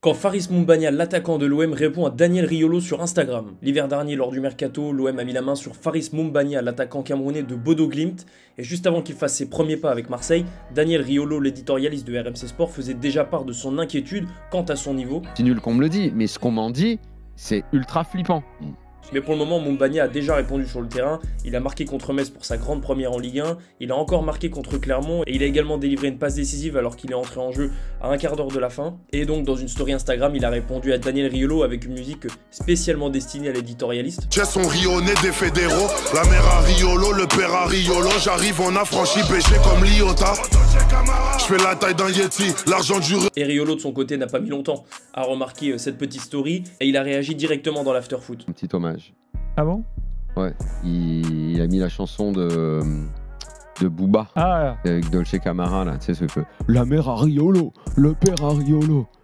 Quand Faris Moumbagna, l'attaquant de l'OM, répond à Daniel Riolo sur Instagram. L'hiver dernier, lors du mercato, l'OM a mis la main sur Faris Moumbagna, l'attaquant camerounais de Bodo Glimt. Et juste avant qu'il fasse ses premiers pas avec Marseille, Daniel Riolo, l'éditorialiste de RMC Sport, faisait déjà part de son inquiétude quant à son niveau. C'est nul qu'on me le dit, mais ce qu'on m'en dit, c'est ultra flippant. Mais pour le moment, Moumbagna a déjà répondu sur le terrain. Il a marqué contre Metz pour sa grande première en Ligue 1. Il a encore marqué contre Clermont et il a également délivré une passe décisive alors qu'il est entré en jeu à un quart d'heure de la fin. Et donc dans une story Instagram, il a répondu à Daniel Riolo avec une musique spécialement destinée à l'éditorialiste. J'ai son Rionnais des fédéraux, la mère à Riolo, le père à Riolo. J'arrive, on a franchi péché comme Liota. Je fais la taille d'un Yeti, l'argent du... Et Riolo de son côté n'a pas mis longtemps à remarquer cette petite story et il a réagi directement dans l'afterfoot. Un petit hommage. Ah bon? Ouais, il a mis la chanson de Booba Ah, avec Dolce Camara là, tu sais ce peu. La mère à Riolo, le père à Riolo.